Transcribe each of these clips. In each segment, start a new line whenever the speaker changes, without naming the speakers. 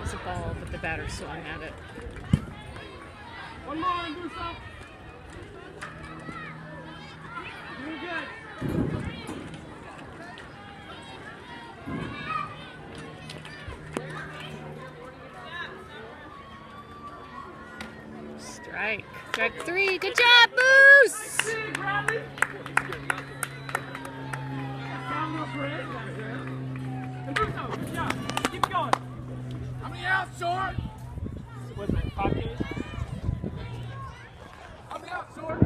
It's a ball, but the batter swung at it.
One more and do something. You're good.
Strike. Strike 3. Good job, Moose!
Good job. Keep going. How many outs, short? Was it 5 games? How many outs, short?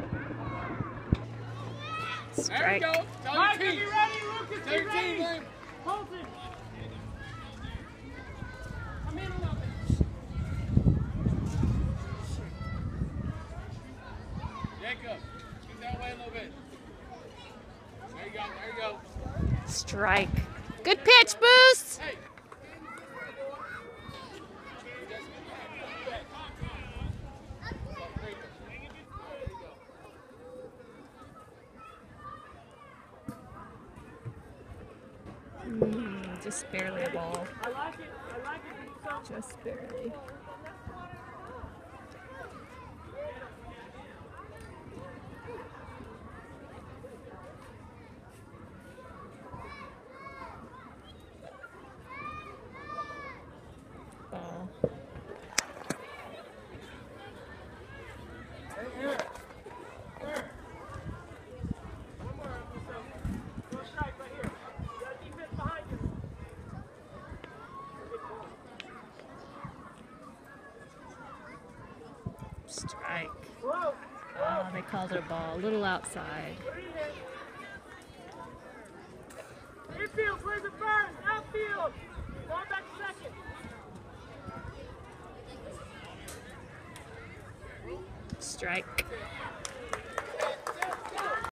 Strike.
There we go. Tell Mike, your team. Be ready, Lucas. Tell your team, man. Hold it. Come in a little bit. Jacob, get that way a little bit. There you go. There you go.
Strike. Good pitch, Moose!
Hey.
Just barely a ball.
I like it. I like it.
Just barely. Ball. Strike. Oh, they called it a ball. A little outside.
Infield, where's the first? Outfield. Going back to second.
Strike.